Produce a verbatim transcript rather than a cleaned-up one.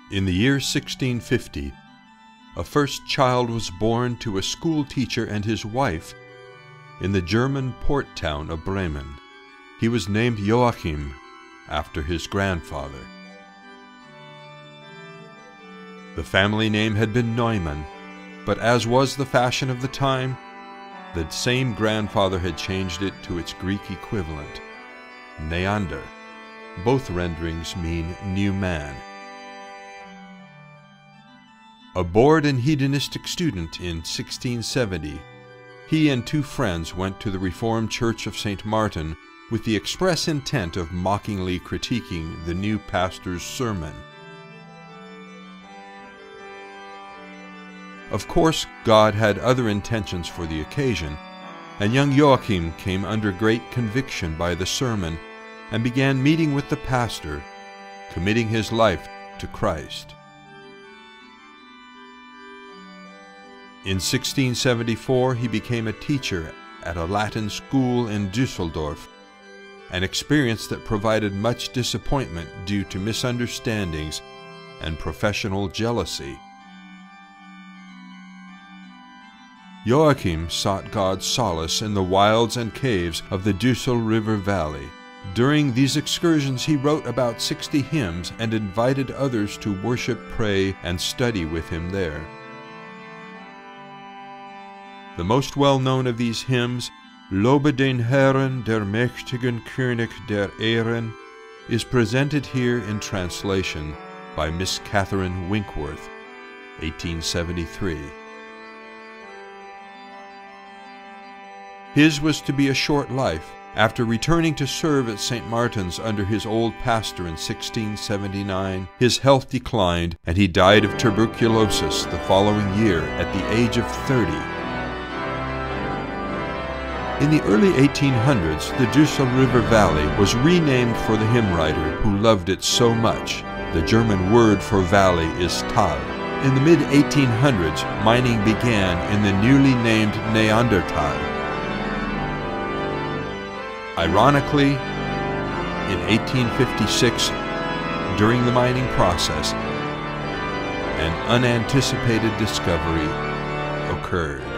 In the year sixteen fifty, a first child was born to a school teacher and his wife in the German port town of Bremen. He was named Joachim, after his grandfather. The family name had been Neumann, but as was the fashion of the time, the same grandfather had changed it to its Greek equivalent, Neander. Both renderings mean new man. A bored and hedonistic student in sixteen seventy, he and two friends went to the Reformed Church of Saint Martin with the express intent of mockingly critiquing the new pastor's sermon. Of course, God had other intentions for the occasion, and young Joachim came under great conviction by the sermon and began meeting with the pastor, committing his life to Christ. In sixteen seventy-four, he became a teacher at a Latin school in Düsseldorf, an experience that provided much disappointment due to misunderstandings and professional jealousy. Joachim sought God's solace in the wilds and caves of the Düssel River Valley. During these excursions, he wrote about sixty hymns and invited others to worship, pray, and study with him there. The most well-known of these hymns, Lobe den Herren, der mächtigen König der Ehren, is presented here in translation by Miss Catherine Winkworth, eighteen seventy-three. His was to be a short life. After returning to serve at Saint Martin's under his old pastor in sixteen seventy-nine, his health declined and he died of tuberculosis the following year at the age of thirty. In the early eighteen hundreds, the Düssel River Valley was renamed for the hymn writer who loved it so much. The German word for valley is Tal. In the mid eighteen hundreds, mining began in the newly named Neanderthal. Ironically, in eighteen fifty-six, during the mining process, an unanticipated discovery occurred.